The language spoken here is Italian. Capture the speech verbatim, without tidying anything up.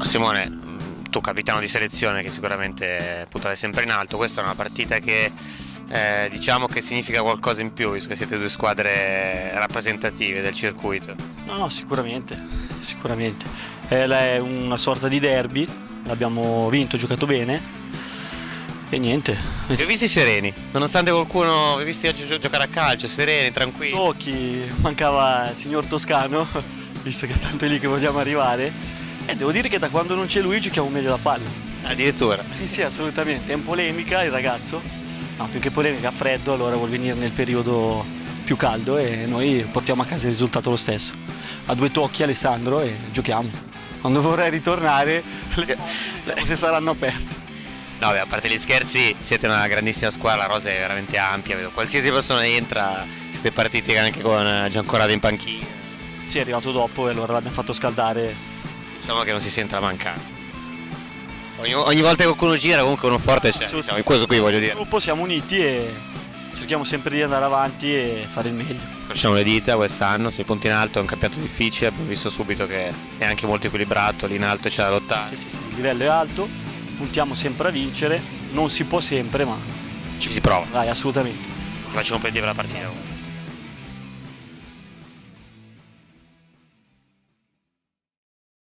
Simone, tu capitano di selezione che sicuramente puntate sempre in alto, questa è una partita che eh, diciamo che significa qualcosa in più, visto che siete due squadre rappresentative del circuito. No, no, sicuramente, sicuramente. È una sorta di derby, l'abbiamo vinto, giocato bene e niente. Vi ho visti sereni, nonostante qualcuno vi ho visti oggi giocare a calcio, sereni, tranquilli. Tocchi, mancava il signor Toscano, visto che tanto è lì che vogliamo arrivare. E devo dire che da quando non c'è lui giochiamo meglio la palla. Addirittura? Sì, sì, assolutamente. È in polemica il ragazzo. No, più che polemica, ha freddo, allora vuol venire nel periodo più caldo e noi portiamo a casa il risultato lo stesso. A due tocchi Alessandro e giochiamo. Quando vorrei ritornare le cose saranno aperte. No, beh, a parte gli scherzi, siete una grandissima squadra, la rosa è veramente ampia, vedo. Qualsiasi persona entra, siete partiti anche con Giancorrado in panchina. Sì, è arrivato dopo e allora l'abbiamo fatto scaldare. Diciamo che non si sente la mancanza. Ogni, ogni volta che qualcuno gira comunque uno forte c'è, diciamo, in questo qui voglio dire. Il gruppo siamo uniti e cerchiamo sempre di andare avanti e fare il meglio. Facciamo le dita quest'anno, sei punti in alto, è un campionato difficile, abbiamo visto subito che è anche molto equilibrato, lì in alto c'è da lottare. Sì, sì, sì, il livello è alto, puntiamo sempre a vincere, non si può sempre ma ci si prova. Dai, assolutamente. Ti faccio completire la partita.